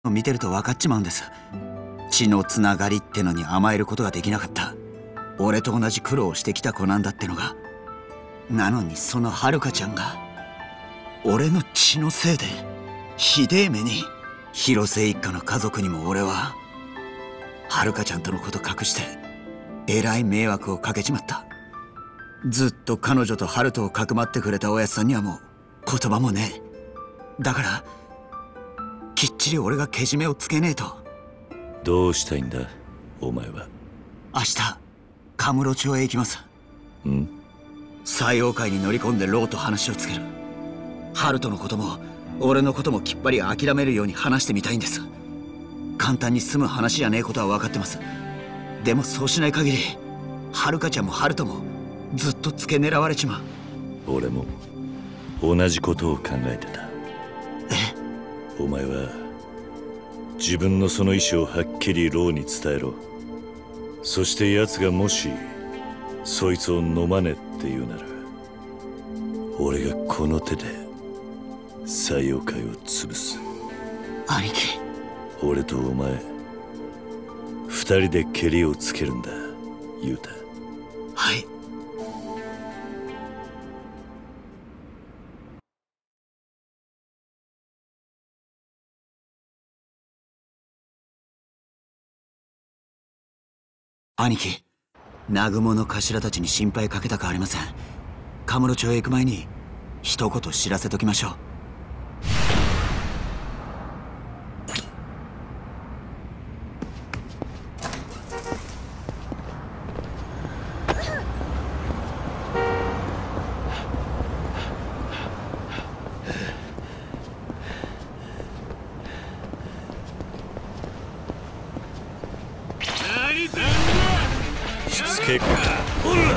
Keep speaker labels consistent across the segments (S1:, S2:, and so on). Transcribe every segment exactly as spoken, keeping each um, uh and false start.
S1: 見てると分かっちまうんです。血のつながりってのに甘えることができなかった。俺と同じ苦労をしてきた子なんだってのが。なのにそのはるかちゃんが俺の血のせいでひでえ目に。広瀬一家の家族にも俺ははるかちゃんとのこと隠してえらい迷惑をかけちまった。ずっと彼女とハルトをかくまってくれたおやつさんにはもう言葉もねえ。だからきっちり俺がけじめをつけねえと。
S2: どうしたいんだお前は。
S1: 明日カムロ町へ行きます。
S2: ん？
S1: 西洋会に乗り込んでローと話をつける。ハルトのことも俺のこともきっぱり諦めるように話してみたいんです。簡単に済む話じゃねえことは分かってます。でもそうしない限りはるかちゃんもハルトもずっと付け狙われちま
S2: う。俺も同じことを考えてた。
S1: え？
S2: お前は自分のその意思をはっきりローに伝えろ。そして奴がもしそいつを飲まねって言うなら俺がこの手で西洋会を潰す。
S1: 兄貴。
S2: 俺とお前二人でケリをつけるんだユウタ。
S1: はい。兄貴、南雲の頭たちに心配かけたくありません。カムロ町へ行く前に一言知らせときましょう。
S2: しつけっか。ほら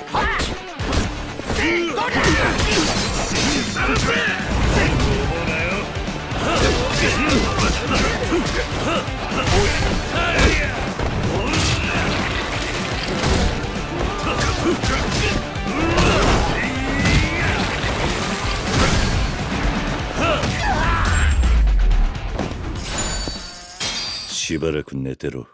S2: しばらく寝てろ。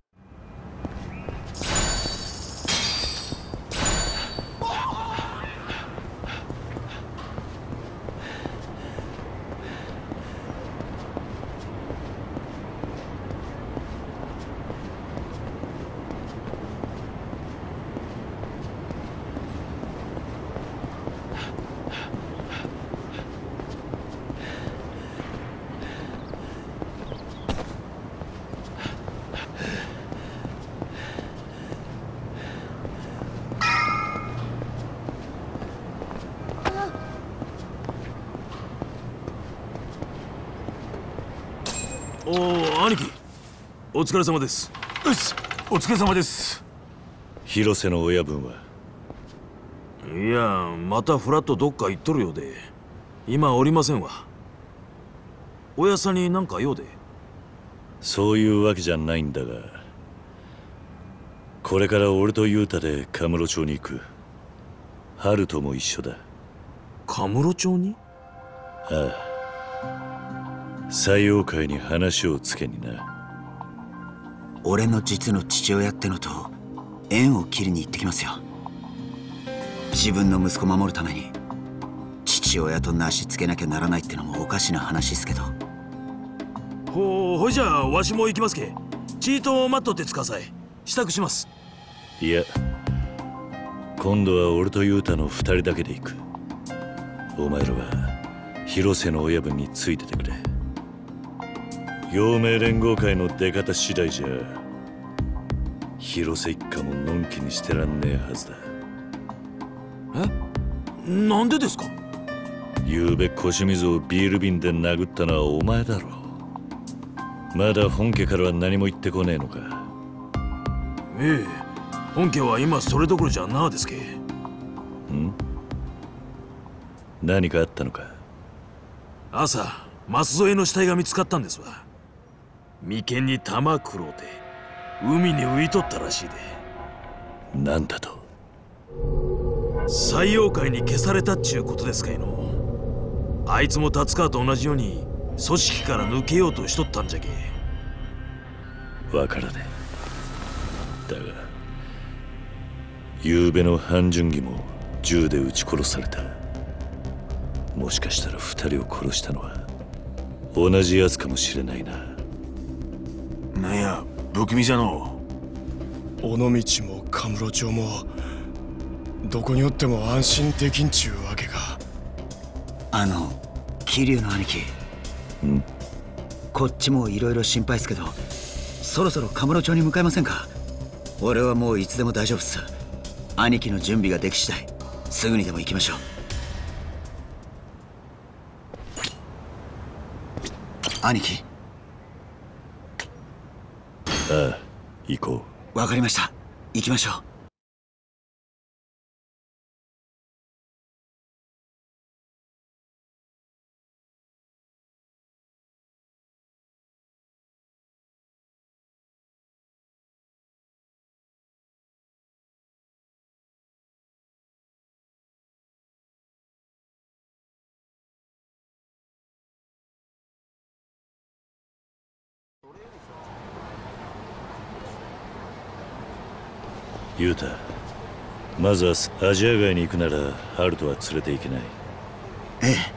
S3: おお、兄貴、お疲れ様です。
S4: よし、お疲れ様です。
S2: 広瀬の親分は？
S3: いや、またフラッとどっか行っとるようで今おりませんわ。親さんに何か用で？
S2: そういうわけじゃないんだが、これから俺とユウタでカムロ町に行く。ハルトも一緒だ。
S3: カムロ町に？
S2: ああ、西洋会に話をつけにな。
S1: 俺の実の父親ってのと縁を切りに行ってきますよ。自分の息子守るために父親となしつけなきゃならないってのもおかしな話っすけど。
S3: ほう、ほいじゃあわしも行きますけ。チート待っとってつかさい。支度します。
S2: いや、今度は俺とユウタの二人だけで行く。お前らは広瀬の親分についててくれ。陽明連合会の出方次第じゃ広瀬一家ものんきにしてらんねえはずだ。
S3: え？なんでですか？
S2: ゆうべ腰水をビール瓶で殴ったのはお前だろ。まだ本家からは何も言ってこねえのか？
S3: ええ、本家は今それどころじゃなあですけ。
S2: ん？何かあったのか？
S3: 朝、舛添の死体が見つかったんですわ。眉間に玉くろうて海に浮いとったらしいで。
S2: なんだと？
S3: 西洋界に消されたっちゅうことですかいの。あいつも達川と同じように組織から抜けようとしとったんじゃけ。
S2: わからねえ。だが昨べの半純義も銃で撃ち殺された。もしかしたら二人を殺したのは同じやつかもしれないな。
S4: なんや不気味じゃの
S5: 尾道もカムロ町もどこにおっても安心できんちゅうわけか。
S1: あの桐生の兄貴、
S2: ん
S1: こっちもいろいろ心配っすけど、そろそろカムロ町に向かいませんか？俺はもういつでも大丈夫っす。兄貴の準備ができ次第すぐにでも行きましょう。兄貴。
S2: ああ、行こ
S1: う。わかりました。行きましょう。
S2: ユウタ、まずはアジア街に行くならハルトは連れて行けない。
S1: ええ。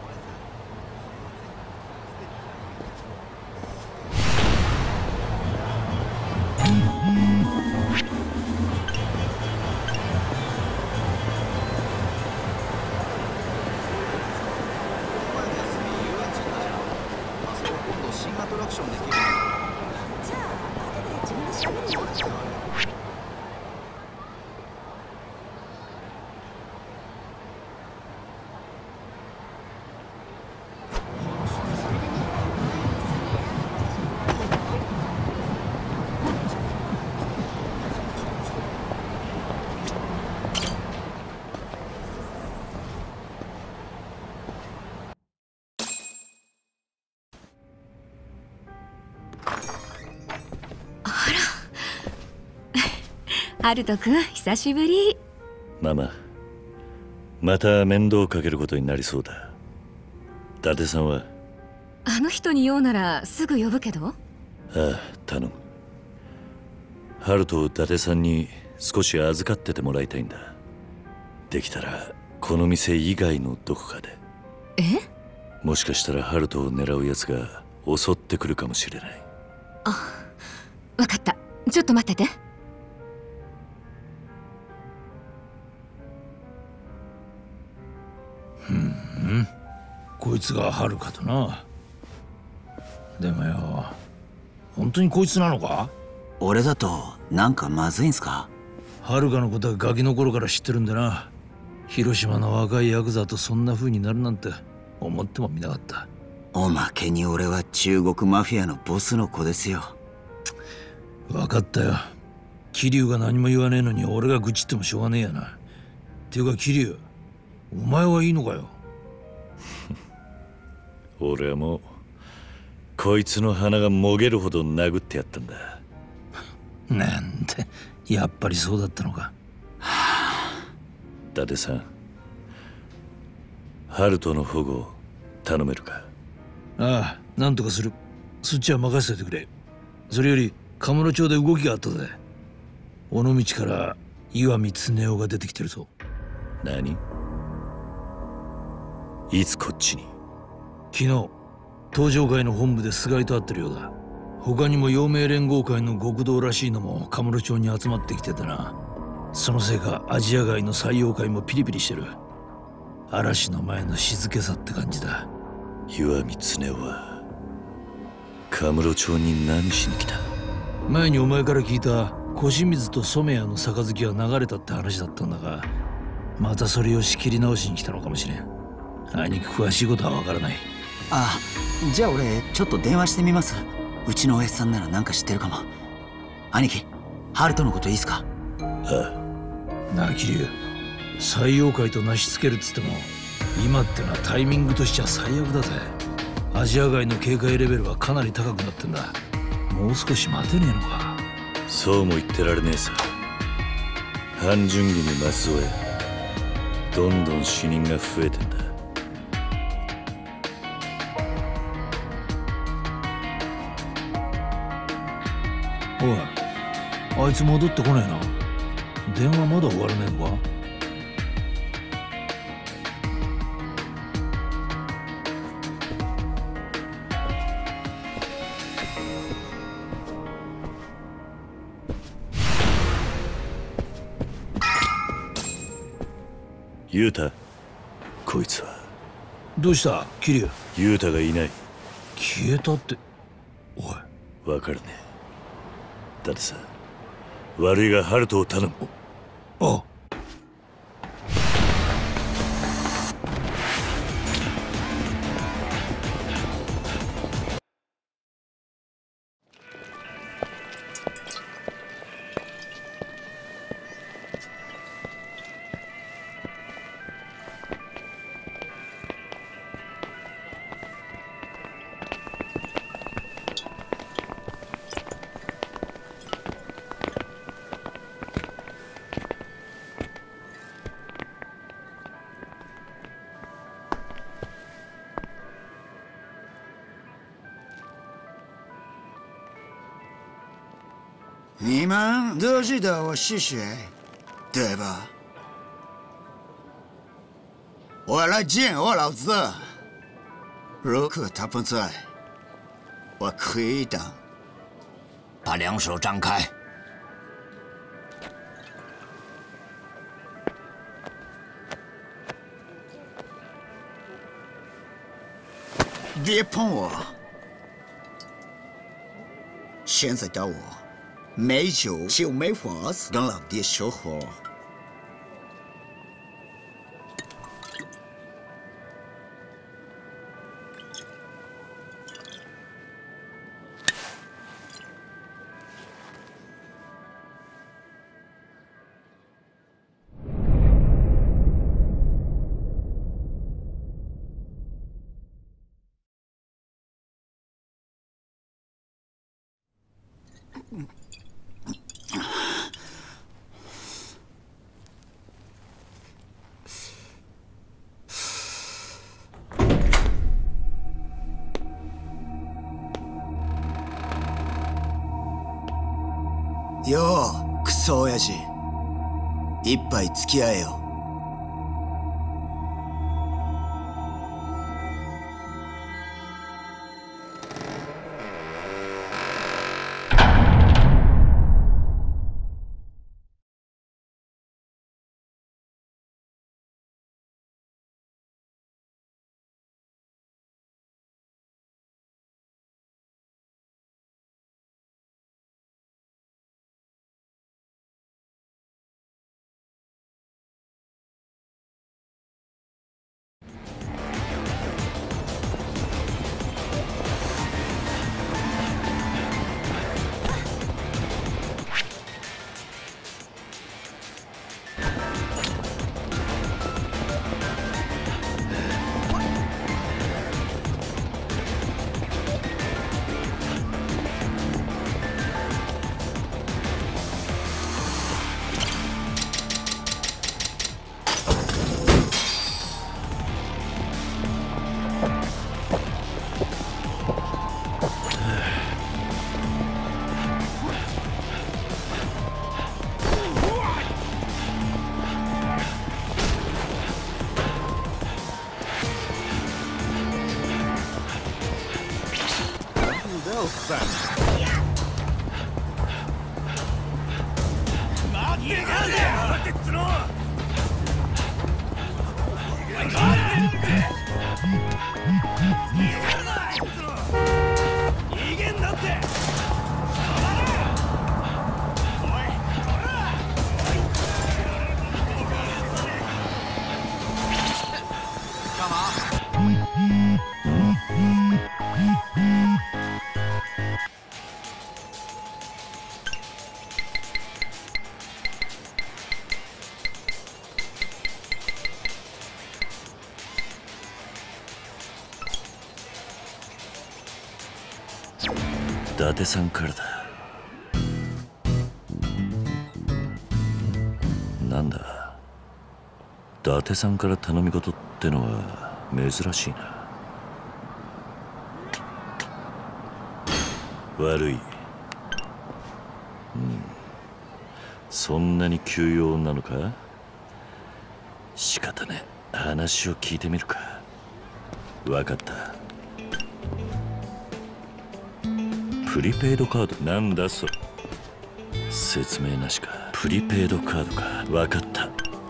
S6: ハルト君、久しぶり。
S2: ママ、また面倒かけることになりそうだ。伊達さんは？
S6: あの人に用ならすぐ呼ぶけど。
S2: ああ、頼む。ハルトを伊達さんに少し預かっててもらいたいんだ。できたらこの店以外のどこかで。
S6: え？
S2: もしかしたらハルトを狙う奴が襲ってくるかもしれない。
S6: あ、わかった。ちょっと待ってて。
S4: ふん、こいつがハルカとな。でもよ、本当にこいつなのか？
S1: 俺だとなんかまずいんすか？
S4: ハルカのことはガキの頃から知ってるんでな。広島の若いヤクザとそんな風になるなんて思ってもみなかった。
S1: おまけに俺は中国マフィアのボスの子ですよ。
S4: 分かったよ。桐生が何も言わねえのに俺が愚痴ってもしょうがねえやな。っていうか桐生、お前はいいのかよ。
S2: 俺はもうこいつの鼻がもげるほど殴ってやったんだ。
S4: なんて、やっぱりそうだったのか。
S2: 伊達さん、ハルトの保護頼めるか？
S4: ああ、なんとかする。そっちは任せておいてくれ。それよりカムロ町で動きがあったぜ。尾道から岩見恒夫が出てきてるぞ。
S2: 何？いつこっちに？
S4: 昨日東上会の本部で菅井と会ってるようだ。他にも陽明連合会の極道らしいのもカムロ町に集まってきててな。そのせいかアジア街の採用会もピリピリしてる。嵐の前の静けさって感じだ。
S2: 岩見恒夫はカムロ町に何しに来た？
S4: 前にお前から聞いた小清水と染谷の杯は流れたって話だったんだが、またそれを仕切り直しに来たのかもしれん。あいにく詳しいことはわからない。
S1: ああ、じゃあ俺ちょっと電話してみます。うちのおやじさんならなんか知ってるかも。兄貴、ハルトのこといいっすか？
S2: ああ。
S4: なあ桐生、採用会となしつけるっつっても今ってのはタイミングとしちゃ最悪だぜ。アジア街の警戒レベルはかなり高くなってんだ。もう少し待てねえのか？
S2: そうも言ってられねえさ。半純義に松尾へどんどん死人が増えてんだ。
S4: おい、あいつ戻ってこねえな。電話まだ終わらねえのか？
S2: ユータ、こいつは。
S4: どうした桐生？
S2: ユータがいない。
S4: 消えたって。おい、
S2: わかるね。だってさ、悪いがハルトを頼む。
S4: ああ。
S1: 你们都知道我是谁，对吧？我来见我老子。如果他不在，我可以等。把两手张开。别碰我！现在到我。没酒就没法子跟老爹说话。よう、クソ親父。一杯付き合えよ。
S2: 伊達さんからだ。なんだ、伊達さんから頼み事ってのは珍しいな。悪い。 そんなに急用なのか？仕方ねえ、話を聞いてみるか。分かった。プリペイドカードなんだそれ。説明なしか。プリペイドカードか。分かった。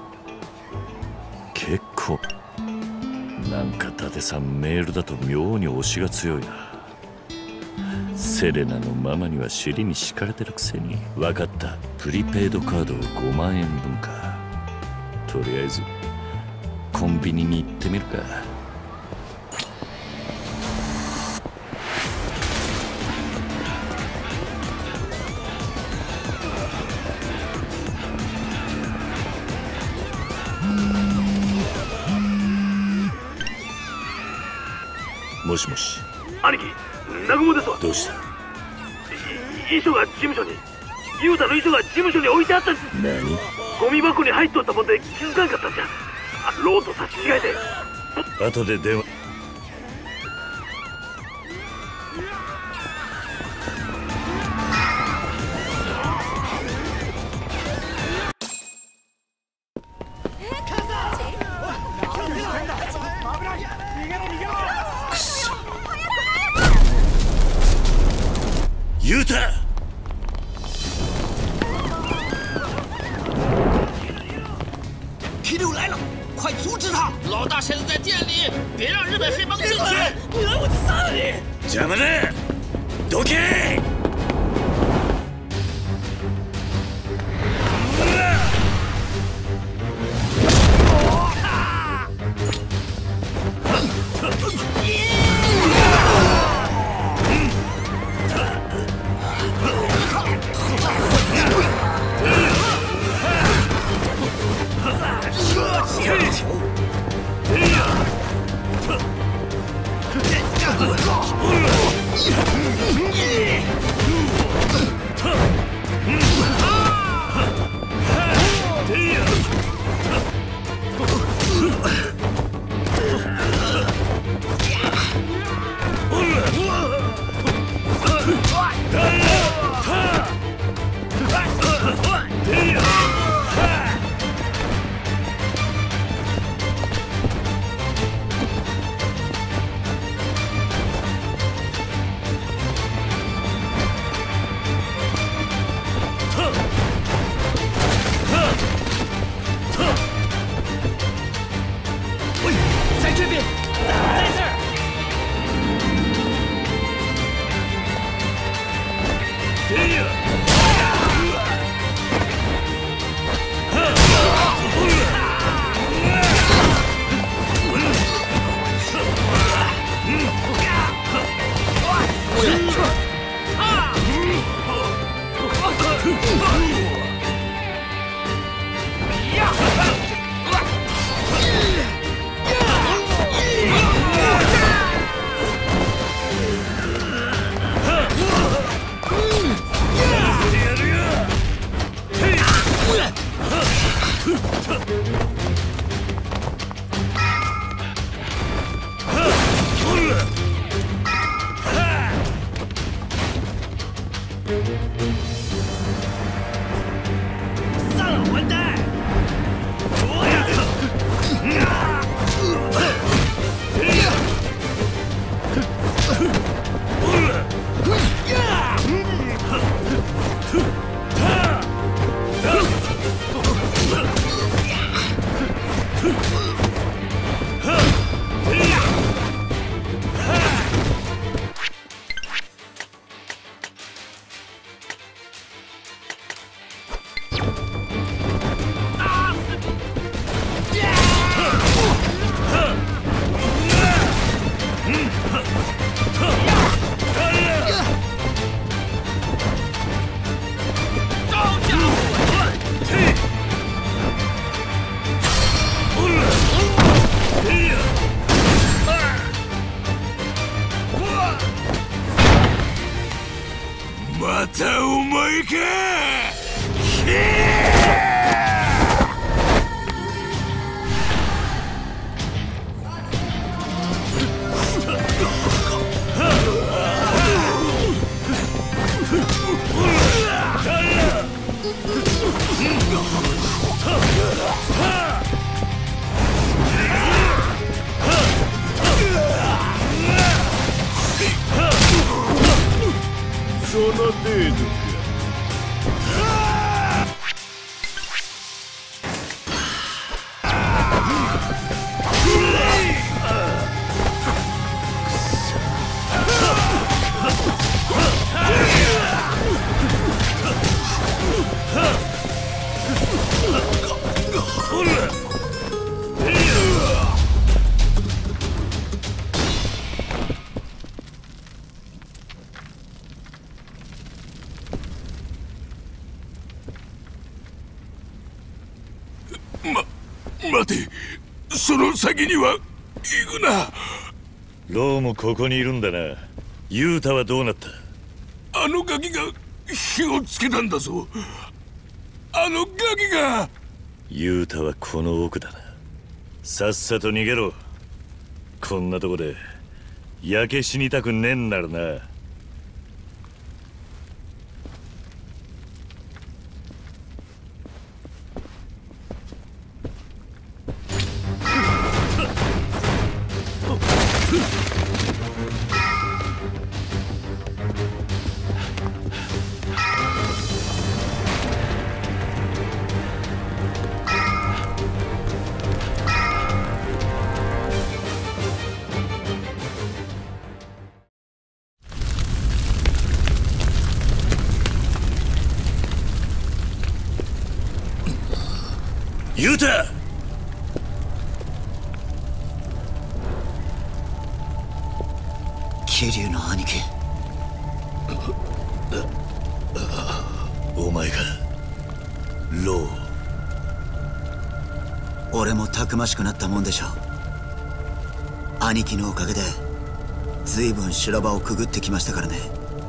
S2: 結構なんか伊達さんメールだと妙に推しが強いな。セレナのママには尻に敷かれてるくせに。分かった。プリペイドカードをごまんえんぶんか。とりあえずコンビニに行ってみるか。もしもし。
S7: 兄貴、南雲ですわ。
S2: どうした？
S7: 遺書が事務所に、雄太の遺書が事務所に置いてあったんです。
S2: 何？
S7: ゴミ箱に入っとったもんで気づかんかったんじゃ。ローと差し違えて。
S2: 後で電話。雄太！
S8: 提溜来了，快阻止他！老大现在在店里，别让日本黑帮进去！你来我就杀了你！
S2: 邪魔だ！どけ！またお前か！だその程度か。
S9: 待て、その先には行くな。
S2: ローもここにいるんだな。ユータはどうなった？
S9: あのガキが火をつけたんだぞ。あのガキが。
S2: ユータはこの奥だな。さっさと逃げろ。こんなとこで焼け死にたくねえんならな。ユータ！
S1: 桐生の兄貴。
S2: お前がロー。
S1: 俺もたくましくなったもんでしょ。兄貴のおかげで随分修羅場をくぐってきましたからね。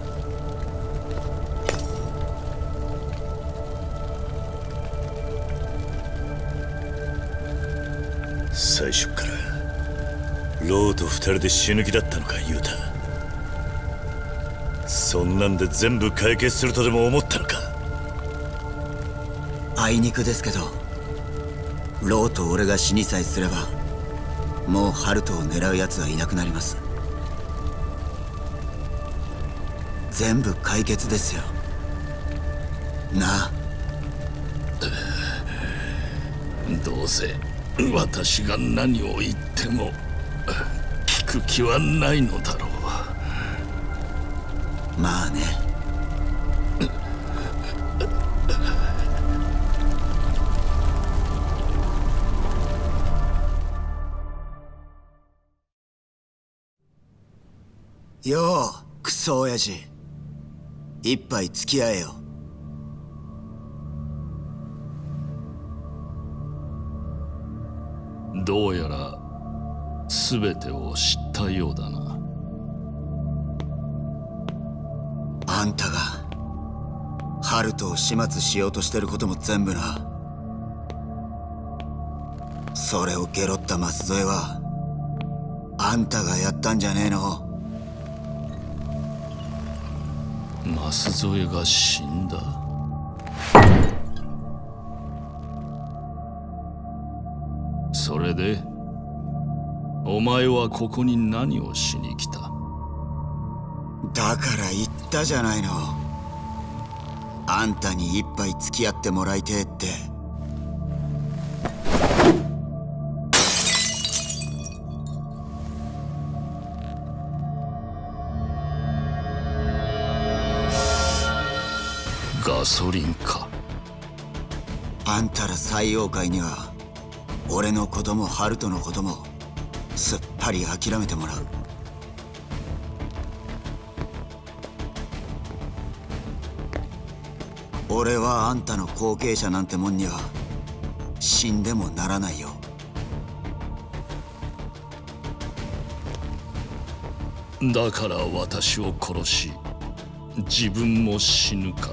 S2: 最初からローと二人で死ぬ気だったのか、ユータ。そんなんで全部解決するとでも思ったのか。
S1: あいにくですけど、ローと俺が死にさえすればもうハルトを狙う奴はいなくなります。全部解決ですよなあ。
S9: どうせ私が何を言っても聞く気はないのだろう。
S1: まあね。ようクソ親父、一杯付き合えよ。
S9: どうやら全てを知ったようだな。
S1: あんたがハルトを始末しようとしてることも全部な。それをゲロった舛添はあんたがやったんじゃねえの？
S9: 舛添が死んだ？それでお前はここに何をしに来た？
S1: だから言ったじゃないの。あんたに一杯付き合ってもらいてえって。
S9: ガソリンか。
S1: あんたら採用会には俺のこともハルトのこともすっぱり諦めてもらう。俺はあんたの後継者なんてもんには死んでもならないよ。
S9: だから私を殺し自分も死ぬか。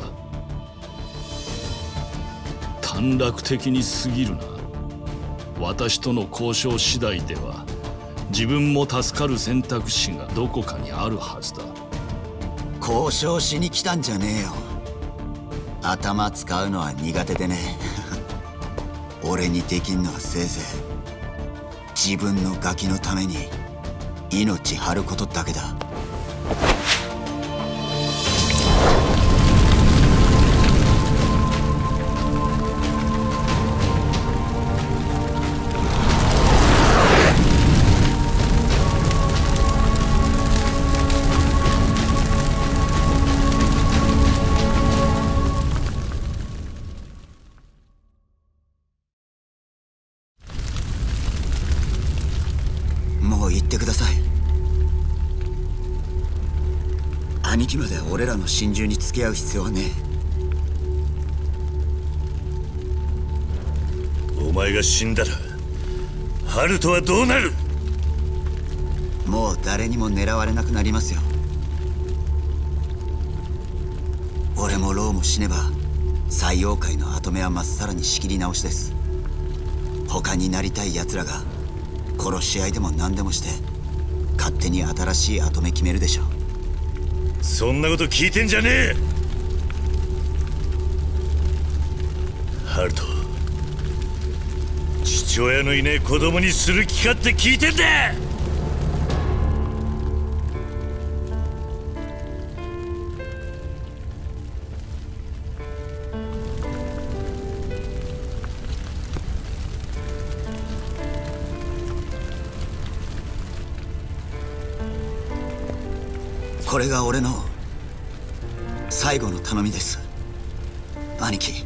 S9: 短絡的に過ぎるな。私との交渉次第では自分も助かる選択肢がどこかにあるはずだ。
S1: 交渉しに来たんじゃねえよ。頭使うのは苦手でね。俺にできんのはせいぜい自分のガキのために命張ることだけだ。 時まで俺らの心中に付き合う必要はね
S2: え。お前が死んだらハルトはどうなる？
S1: もう誰にも狙われなくなりますよ。俺もローも死ねば採用界の跡目はまっさらに仕切り直しです。他になりたい奴らが殺し合いでも何でもして勝手に新しい跡目決めるでしょう。
S2: そんなこと聞いてんじゃねえ。ハルト、父親のいねえ子供にする気かって聞いてんだ。
S1: これが俺の最後の頼みです、兄貴。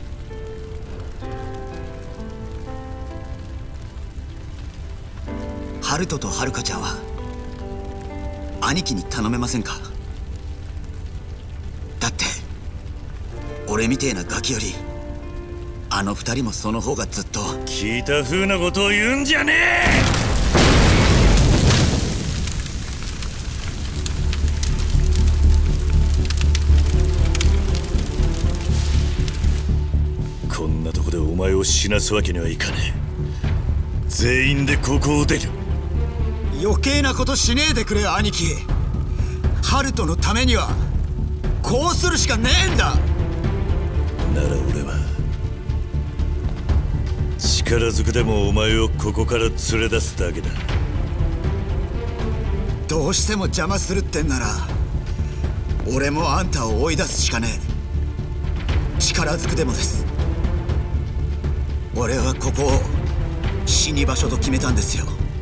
S1: ハルトとハルカちゃんは兄貴に頼めませんか？だって俺みてえなガキよりあの二人もその方がずっと。
S2: 聞いた風なことを言うんじゃねえ。こんなとこでお前を死なすわけにはいかねえ。全員でここを出る。
S1: 余計なことしねえでくれ兄貴。ハルトのためにはこうするしかねえんだ。
S2: なら俺は力ずくでもお前をここから連れ出すだけだ。
S1: どうしても邪魔するってんなら俺もあんたを追い出すしかねえ。力ずくでもです。俺はここを死に場所と決めたんですよ。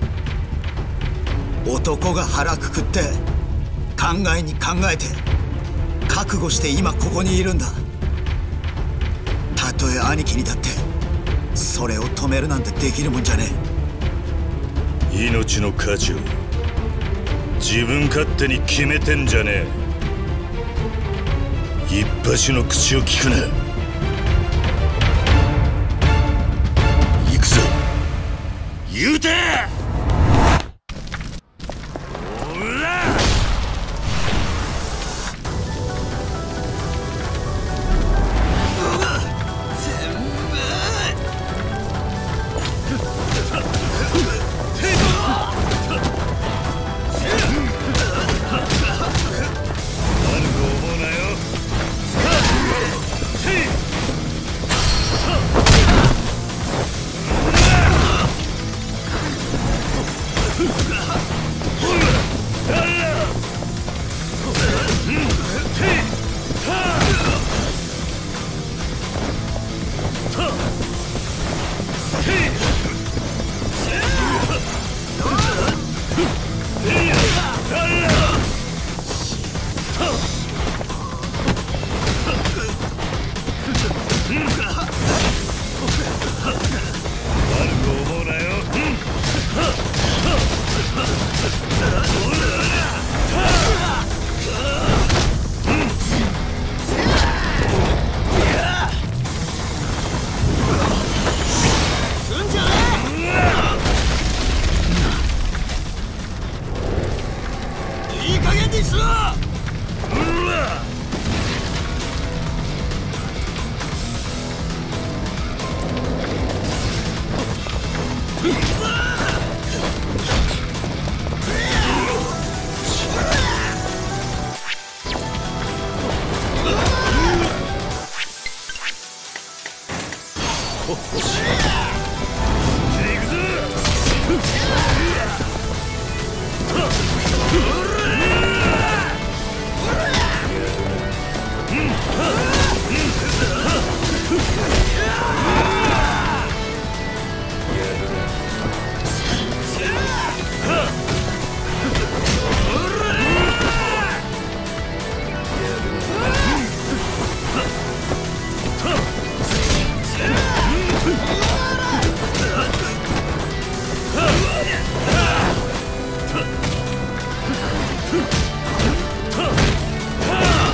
S1: 男が腹くくって考えに考えて覚悟して今ここにいるんだ。たとえ兄貴にだってそれを止めるなんてできるもんじゃね
S2: え。命の価値を自分勝手に決めてんじゃねえ。一発の口を聞くな。行くぞ言うて。おらはっ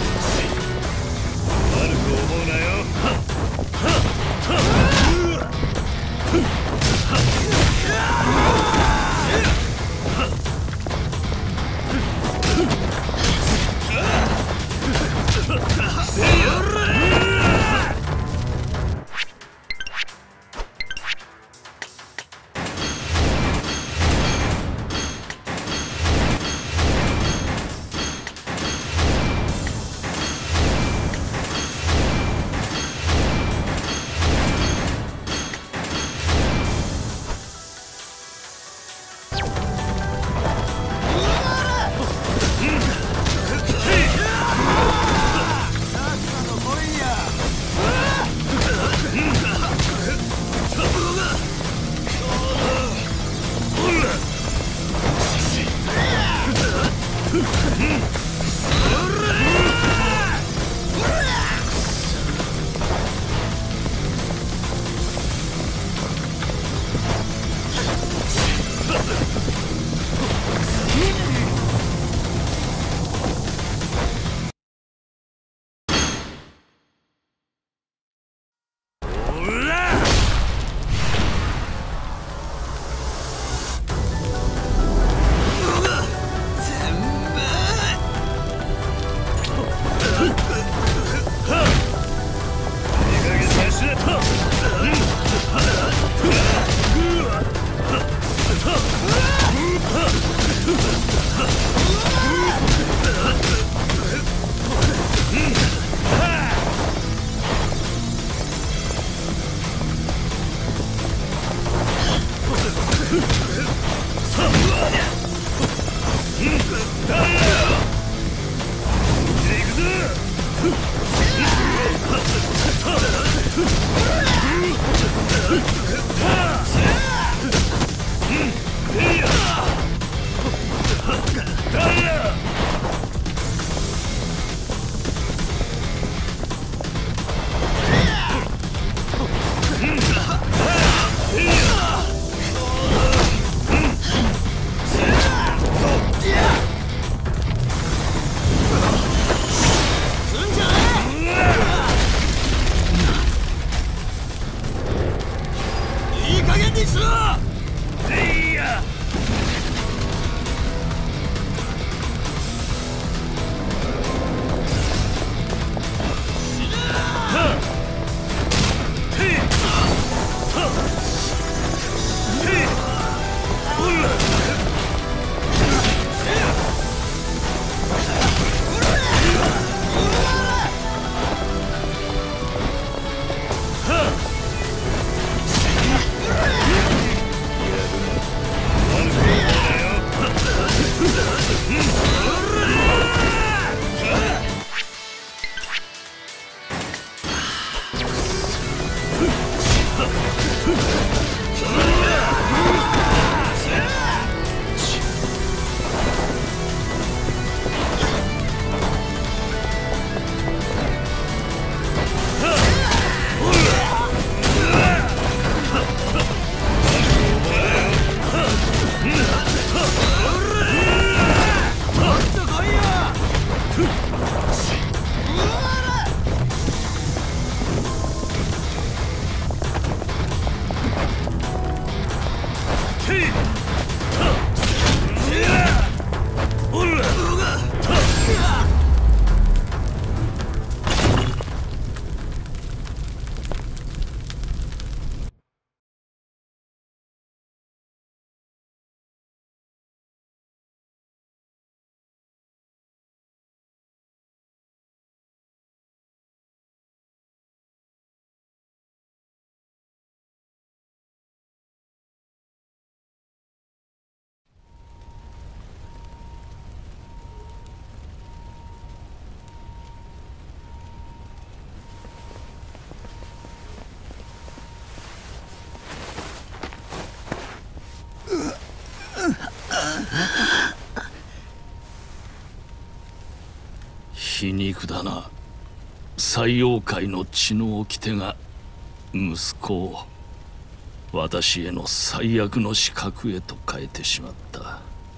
S9: 皮肉だな。西洋界の血の掟が息子を私への最悪の死角へと変えてしまった。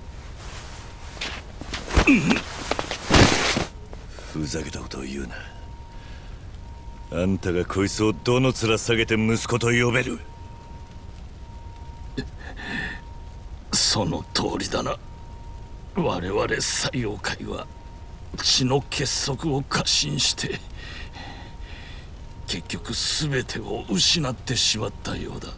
S2: ふざけたことを言うな。あんたがこいつをどの面下げて息子と呼べる？
S9: その通りだな。我々西洋界は血の結束を過信して結局全てを失ってしまったようだ。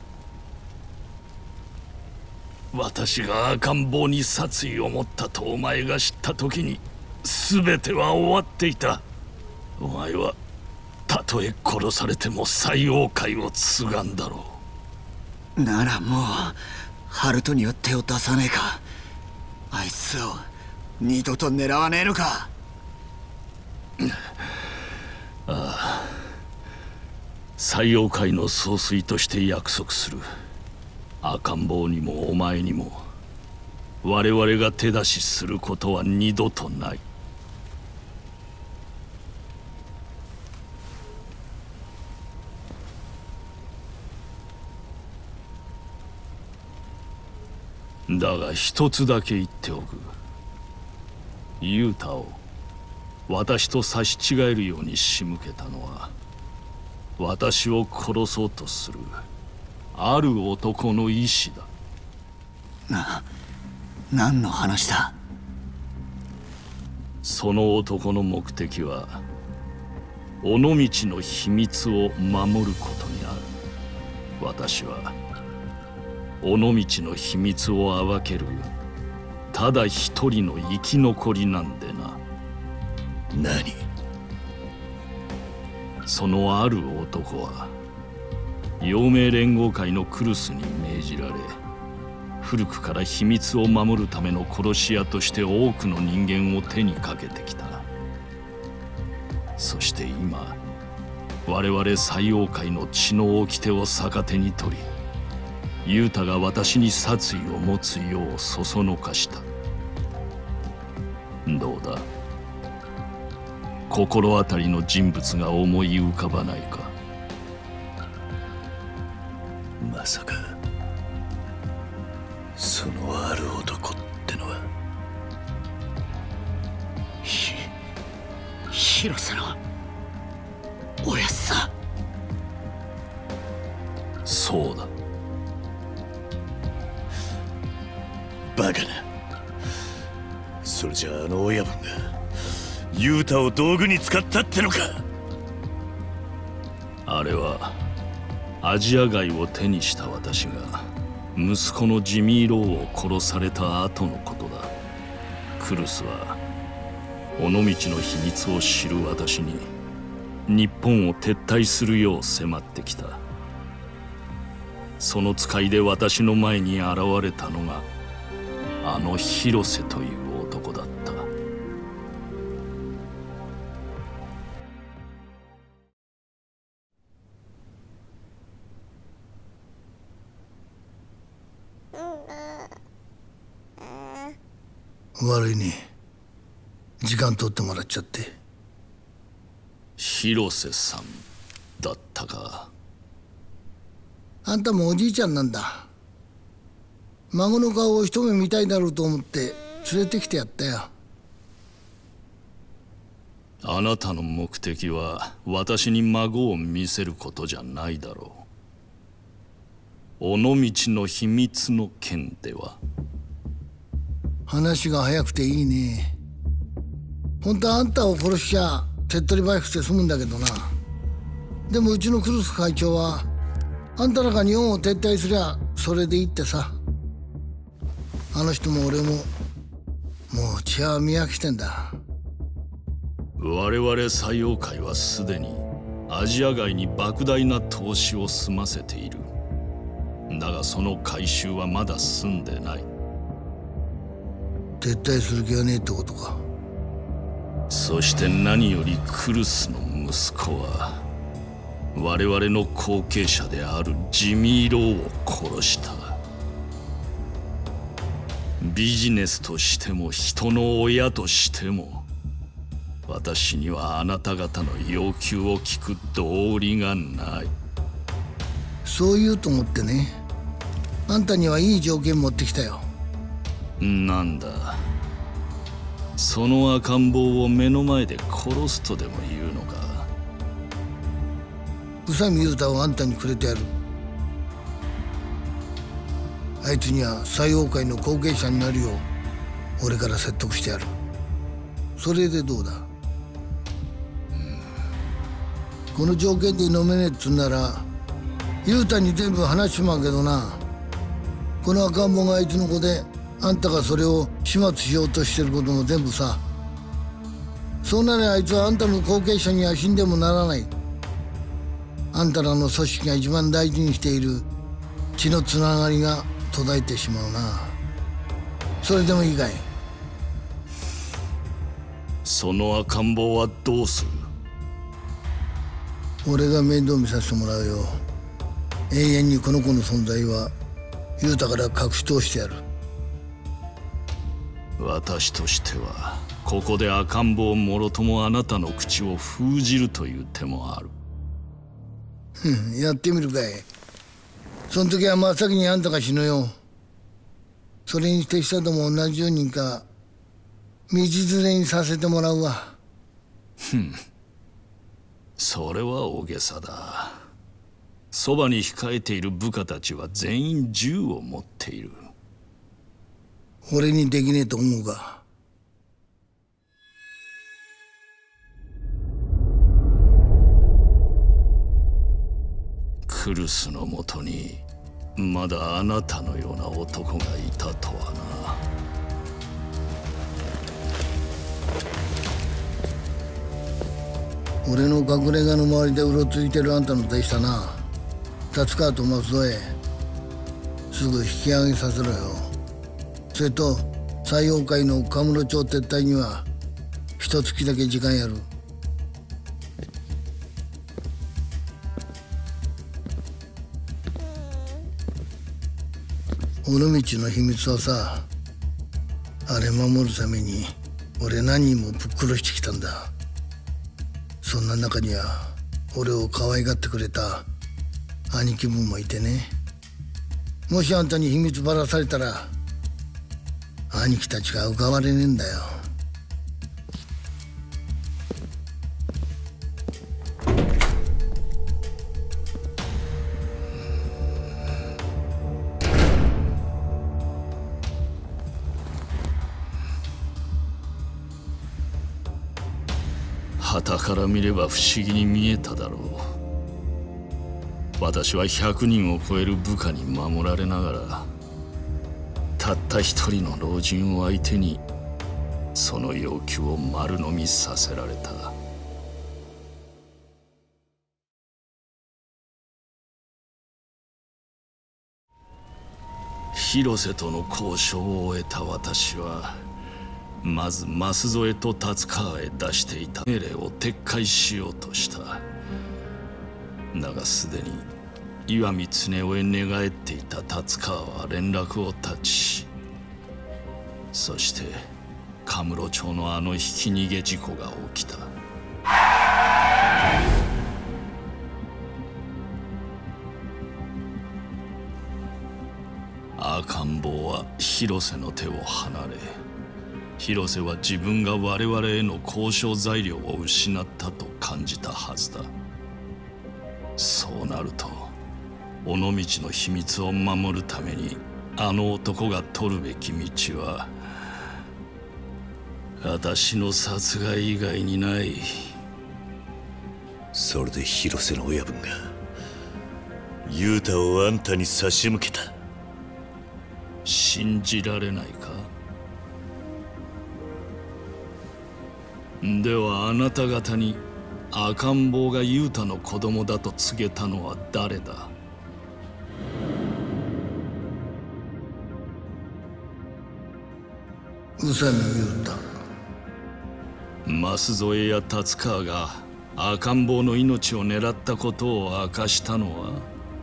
S9: 私が赤ん坊に殺意を持ったとお前が知った時に全ては終わっていた。お前はたとえ殺されても西洋界を継がんだろ
S1: う。ならもうハルトには手を出さねえか。あいつを二度と狙わねえのか。
S9: ああ、西洋界の総帥として約束する。赤ん坊にもお前にも我々が手出しすることは二度とない。だが一つだけ言っておく。ユータを私と差し違えるように仕向けたのは私を殺そうとするある男の意志だ。
S1: な、何の話だ？
S9: その男の目的は尾道の秘密を守ることにある。私は尾道の秘密を暴けるただ一人の生き残りなんでな。
S2: 何？
S9: そのある男は陽明連合会のクルスに命じられ、古くから秘密を守るための殺し屋として多くの人間を手にかけてきた。そして今我々西洋界の血の掟を逆手に取り、雄太が私に殺意を持つようそそのかした。どうだ、心当たりの人物が思い浮かばないか。
S2: まさかそのある男ってのは
S1: ひ広瀬のおやっさ。
S9: そうだ。
S2: バカな。それじゃああの親分が雄太を道具に使ったってのか。
S9: あれはアジア貝を手にした私が息子のジミー・ローを殺された後のことだ。クルスは尾道の秘密を知る私に日本を撤退するよう迫ってきた。その使いで私の前に現れたのがあの広瀬という男だった。
S10: 悪いね、時間取ってもらっちゃって。
S9: 広瀬さんだったか。
S10: あんたもおじいちゃんなんだ。孫の顔を一目見たいだろうと思って連れてきてやったよ。
S9: あなたの目的は私に孫を見せることじゃないだろう。尾道の秘密の件では。
S10: 話が早くていいね。本当はあんたを殺しちゃ手っ取り早くて済むんだけどな。でもうちのクルス会長はあんたらが日本を撤退すりゃそれでいいってさ。あの人も俺ももう血は見飽きてんだ。
S9: 我々西洋界はすでにアジア外に莫大な投資を済ませている。だがその回収はまだ済んでない。
S10: 撤退する気はねえってことか。
S9: そして何よりクルスの息子は我々の後継者であるジミー・ローを殺した。ビジネスとしても人の親としても私にはあなた方の要求を聞く道理がない。
S10: そう言うと思ってね、あんたにはいい条件持ってきたよ。
S9: なんだ、その赤ん坊を目の前で殺すとでも言うのか。
S10: 宇佐美雄太をあんたにくれてやる。あいつには西洋界の後継者になるよう俺から説得してやる。それでどうだ。この条件で飲めねえっつんなら雄太に全部話しちまうけどな。この赤ん坊があいつの子であんたがそれを始末しようとしてることも全部さ。そうなれあいつはあんたの後継者には死んでもならない。あんたらの組織が一番大事にしている血のつながりが途絶えてしまうな。それでもいいかい。
S9: その赤ん坊はどうする。
S10: 俺が面倒見させてもらうよ。永遠にこの子の存在は雄太から隠し通してやる。
S9: 私としてはここで赤ん坊もろともあなたの口を封じるという手もある。
S10: やってみるかい。その時は真っ先にあんたが死ぬよ。それにして下とも同じようにか道連れにさせてもらうわ。
S9: ふん、それは大げさだ。そばに控えている部下たちは全員銃を持っている。
S10: 俺にできねえと思うか。
S9: クルスのもとにまだあなたのような男がいたとは
S10: な。俺の隠れ家の周りでうろついてるあんたの手下な、達川と松添、すぐ引き上げさせろよ。それと西洋界のカムロ町撤退には一月だけ時間やる。 尾道の秘密はさ、あれ守るために俺何人もぶっ殺してきたんだ。そんな中には俺を可愛がってくれた兄貴分もいてね。もしあんたに秘密ばらされたら兄貴たちが浮かばれねえんだよ。
S9: 傍から見れば不思議に見えただろう。私はひゃくにんを超える部下に守られながら、たった一人の老人を相手にその要求を丸飲みさせられた。広瀬との交渉を終えた私は、まず舛添と達川へ出していた命令を撤回しようとした。だがすでに石見恒夫へ寝返っていた達川は連絡を絶ち、そしてカムロ町のあのひき逃げ事故が起きた。赤ん坊は広瀬の手を離れ、広瀬は自分が我々への交渉材料を失ったと感じたはずだ。そうなると尾道の秘密を守るためにあの男が取るべき道は私の殺害以外にない。
S2: それで広瀬の親分が雄太をあんたに差し向けた。
S9: 信じられないか。ではあなた方に赤ん坊が雄太の子供だと告げたのは誰だ。
S10: 宇佐美雄太。
S9: 舛添や達川が赤ん坊の命を狙ったことを明かしたのは、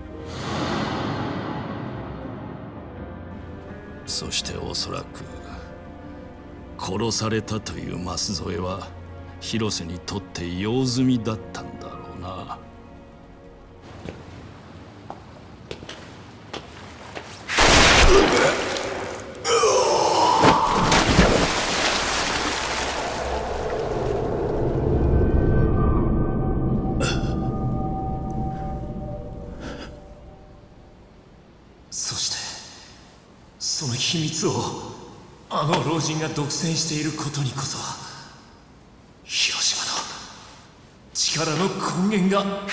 S9: そしておそらく殺されたという舛添は広瀬にとって用済みだったんだろうな。
S11: そしてその秘密をあの老人が独占していることにこそ、広島の力の根源が。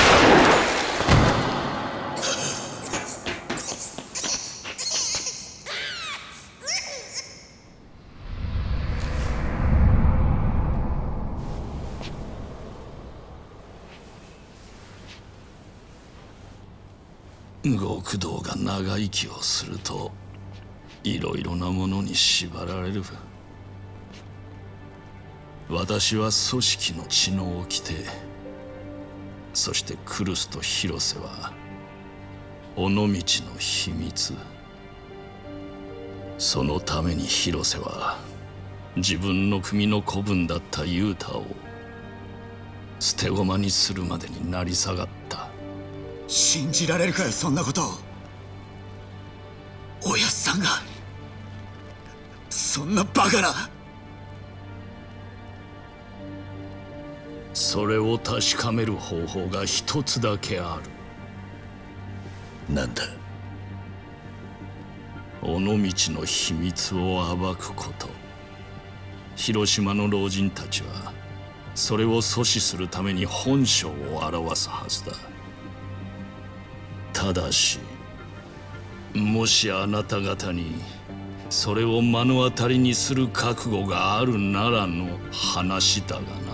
S9: 極道が長生きをするといろいろなものに縛られる。私は組織の血のを着て、そしてクルスと広瀬は尾道の秘密。そのために広瀬は自分の組の子分だった雄太を捨て駒にするまでになり下がった。
S1: 信じられるかよ、そんなことを。おやっさんがそんなバカな。
S9: それを確かめる方法が一つだけある。
S2: なんだ。
S9: 尾道の秘密を暴くこと。広島の老人たちはそれを阻止するために本性を表すはずだ。ただしもしあなた方にそれを目の当たりにする覚悟があるならの話だがな。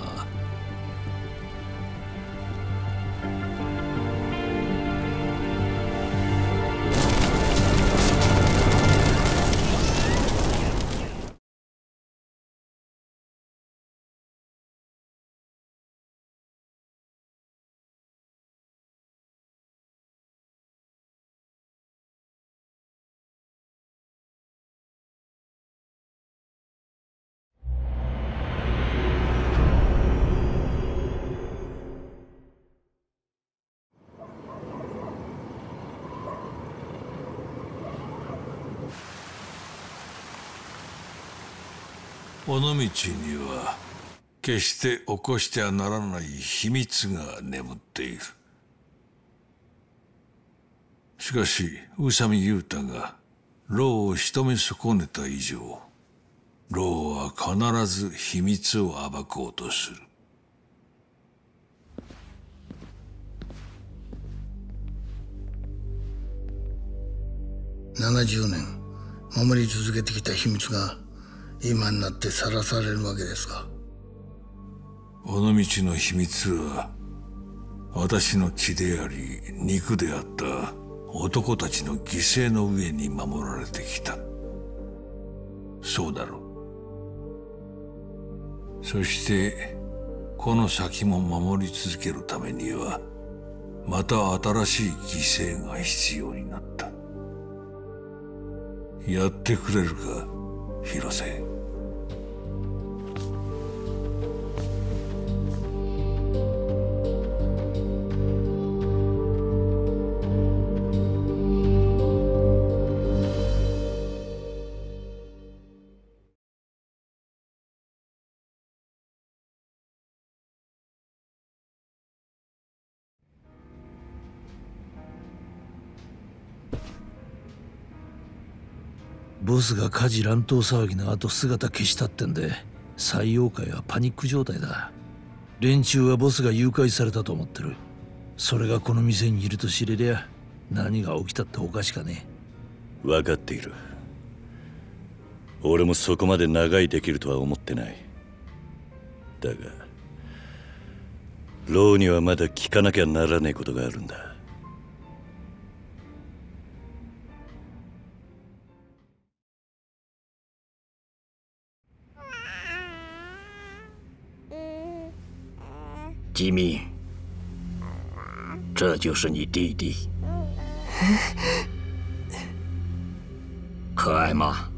S4: 尾道には決して起こしてはならない秘密が眠っている。しかし宇佐美雄太が老を仕留め損ねた以上、老は必ず秘密を暴こうとする。
S10: ななじゅうねん守り続けてきた秘密が今になってさらされるわけですか。
S4: 尾道の秘密は私の血であり肉であった男たちの犠牲の上に守られてきた。そうだろう。そしてこの先も守り続けるためにはまた新しい犠牲が必要になった。やってくれるか、広瀬。 ボスが火事乱闘騒ぎの後姿消したってんで、採用会はパニック状態だ。連中はボスが誘拐されたと思ってる。それがこの店にいると知れりゃ何が起きたっておかしかね
S2: え。分かっている。俺もそこまで長居できるとは思ってない。だがローにはまだ聞かなきゃならないことがあるんだ。
S9: 吉米，这就是你弟弟，可爱吗？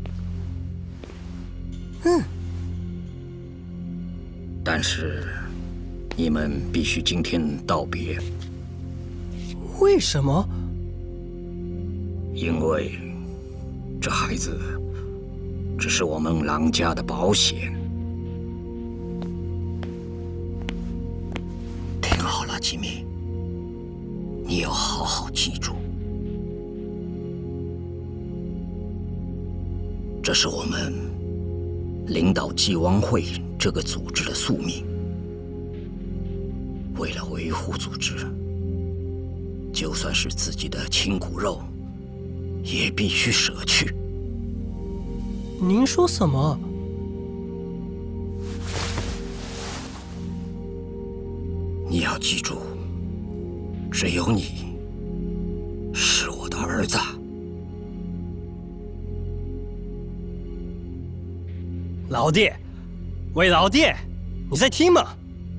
S12: 嗯。
S9: 但是你们必须今天道别。
S12: 为什么？
S9: 因为这孩子只是我们狼家的保险。好了，吉米，你要好好记住，这是我们领导济汪会这个组织的宿命。为了维护组织，就算是自己的亲骨肉，也必须舍去。
S12: 您说什么？
S9: 你要记住，只有你是我的儿子。
S12: 老弟，喂，老弟，你在听吗？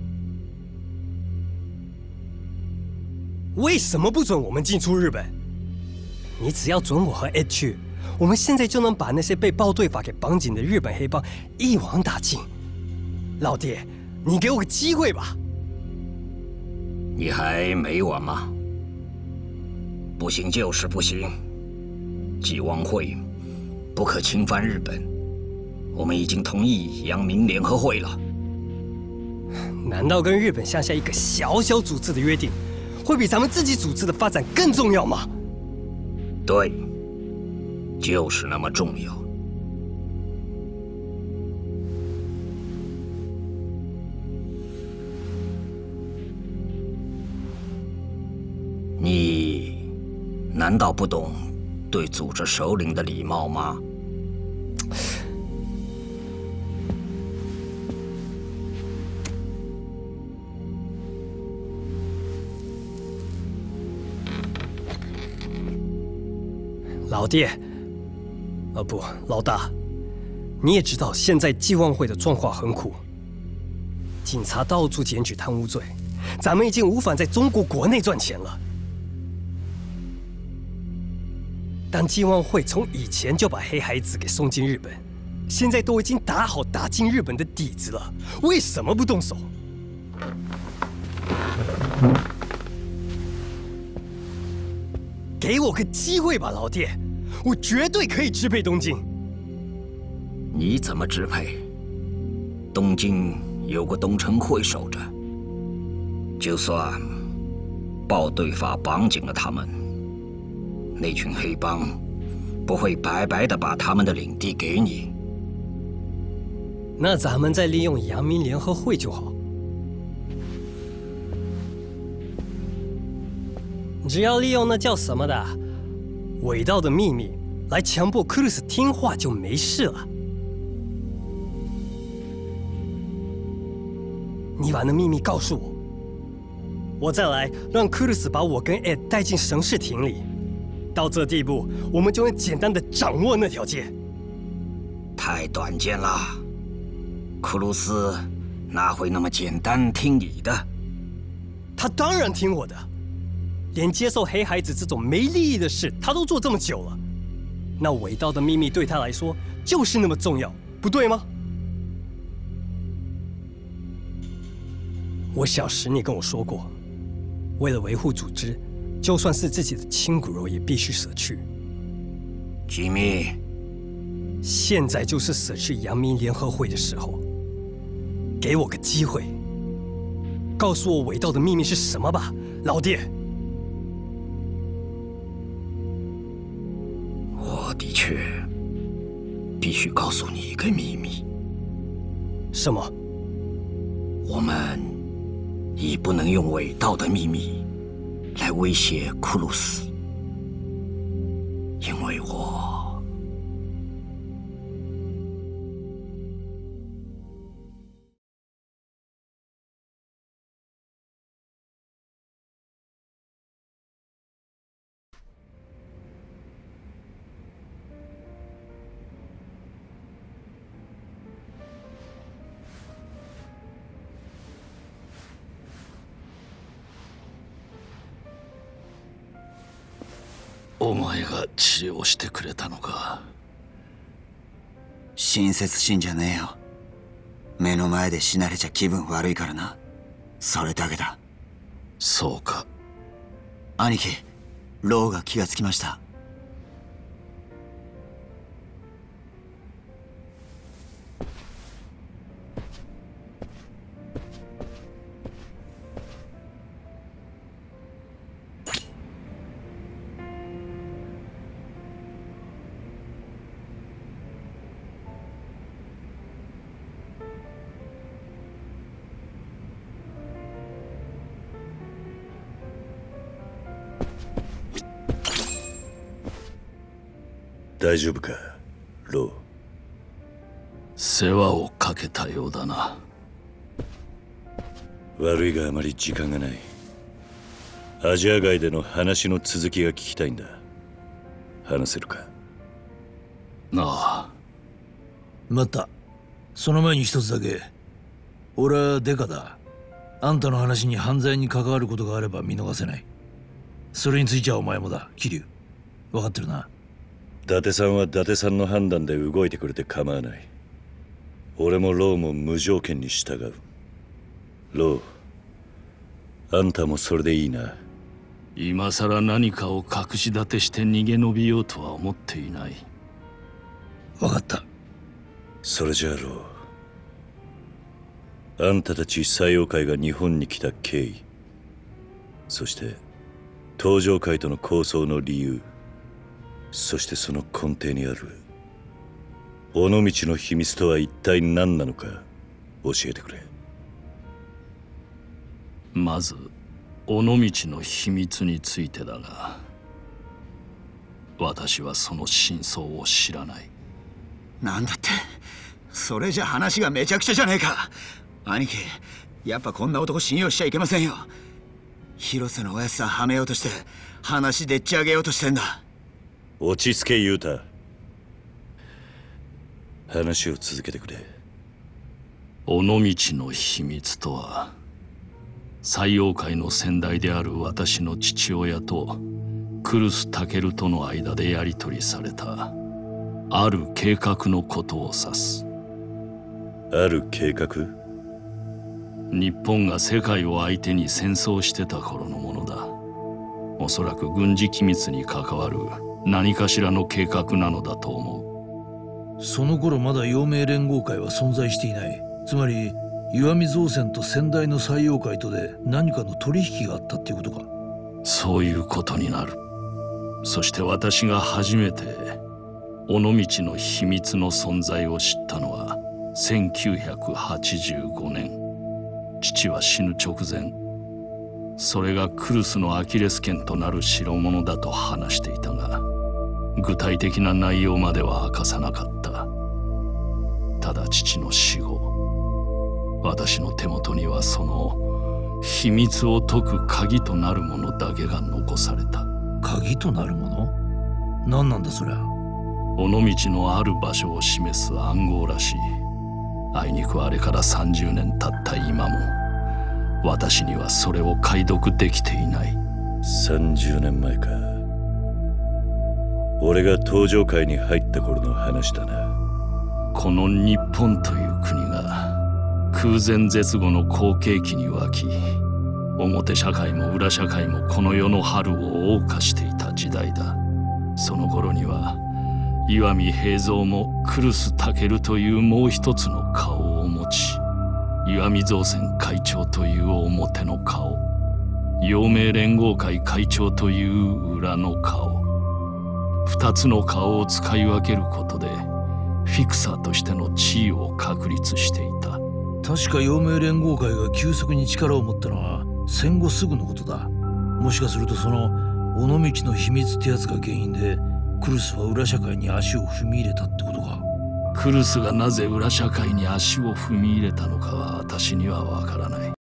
S12: 为什么不准我们进出日本？你只要准我和 Ed 去，我们现在就能把那些被暴队法给绑紧的日本黑帮一网打尽。老弟，你给我个机会吧。
S9: 你还没完吗？不行就是不行，济汪会不可侵犯日本，我们已经同意阳明联合会了。
S12: 难道跟日本下下一个小小组织的约定，会比咱们自己组织的发展更重要吗？
S9: 对，就是那么重要。你难道不懂对组织首领的礼貌吗？
S12: 老弟，啊不，老大，你也知道现在济汪会的状况很苦，警察到处检举贪污罪，咱们已经无法在中国国内赚钱了。但济汪会从以前就把黑孩子给送进日本，现在都已经打好打进日本的底子了，为什么不动手？给我个机会吧，老弟，我绝对可以支配东京。
S9: 你怎么支配？
S13: 东京有个东城会守着，就算暴对法绑紧了他们，那群黑帮不会白白的把他们的领地给你。
S12: 那咱们再利用阳明联合会就好。只要利用那叫什么的伪道的秘密来强迫克鲁斯听话就没事了。你把那秘密告诉我，我再来让克鲁斯把我跟 Ed 带进神视亭里。到这地步，我们就能简单的掌握那条街。
S13: 太短见了，克鲁斯哪会那么简单听你的？
S12: 他当然听我的。连接受黑孩子这种没利益的事，他都做这么久了，那伪道的秘密对他来说就是那么重要，不对吗？我小时你跟我说过，为了维护组织，就算是自己的亲骨肉也必须舍去。
S13: 吉米，
S12: 现在就是舍去阳明联合会的时候，给我个机会，告诉我伪道的秘密是什么吧，老爹。
S13: 我的确必须告诉你一个秘密。
S12: 什么？
S13: 我们已不能用伪道的秘密来威胁库鲁斯，因为我
S9: お前が治療してくれたのか。
S1: 親切心じゃねえよ。目の前で死なれちゃ気分悪いからな。それだけだ。
S9: そうか。
S1: 兄貴、ローが気がつきました。
S2: 大丈夫か、ロー。
S9: 世話をかけたようだな。
S2: 悪いがあまり時間がない。アジア外での話の続きが聞きたいんだ。話せるか。
S9: なあ。
S4: 待った。その前に一つだけ。俺はデカだ。あんたの話に犯罪に関わることがあれば見逃せない。それについてはお前もだ、桐生。分かってるな。
S2: 伊達さんは伊達さんの判断で動いてくれて構わない。俺もローも無条件に従う。ロー、あんたもそれでいいな。
S9: 今さら何かを隠し立てして逃げ延びようとは思っていない。
S4: 分かった。
S2: それじゃあロー、あんたたち西洋会が日本に来た経緯、そして東上会との抗争の理由、そしてその根底にある尾道の秘密とは一体何なのか教えてくれ。
S9: まず尾道の秘密についてだが、私はその真相を知らない。
S1: なんだって、それじゃ話がめちゃくちゃじゃねえか。兄貴、やっぱこんな男信用しちゃいけませんよ。広瀬のおやつさんはめようとして話でっち上げようとしてんだ。
S2: 落ち着け、雄太。話を続けてくれ。
S9: 尾道の秘密とは、西洋会の先代である私の父親とクルス・タケルとの間でやり取りされたある計画のことを指す。
S2: ある計画？
S9: 日本が世界を相手に戦争してた頃のものだ。おそらく軍事機密に関わる何かしらの計画なのだと思う。
S4: その頃まだ陽明連合会は存在していない。 つまり石見造船と先代の採用会とで何かの取引があったっていうことか。
S9: そういうことになる。そして私が初めて尾道の秘密の存在を知ったのはせんきゅうひゃくはちじゅうごねん。父は死ぬ直前、それがクルスのアキレス腱となる代物だと話していたが、具体的な内容までは明かさなかった。ただ父の死後、私の手元にはその秘密を解く鍵となるものだけが残された。
S4: 鍵となるもの？何なんだそりゃ。
S9: 尾道のある場所を示す暗号らしい。あいにくあれからさんじゅうねん経った今も私にはそれを解読できていない。
S2: さんじゅうねんまえか。俺が東上界に入った頃の話だな。
S9: この日本という国が空前絶後の好景気に沸き、表社会も裏社会もこの世の春を謳歌していた時代だ。その頃には石見平三もクルス武というもう一つの顔を持ち、石見造船会長という表の顔、陽明連合会会長という裏の顔、二つの顔を使い分けることでフィクサーとしての地位を確立していた。
S4: 確か陽明連合会が急速に力を持ったのは戦後すぐのことだ。もしかするとその尾道の秘密ってやつが原因でクルスは裏社会に足を踏み入れたってことか。
S9: クルスがなぜ裏社会に足を踏み入れたのかは私にはわからない。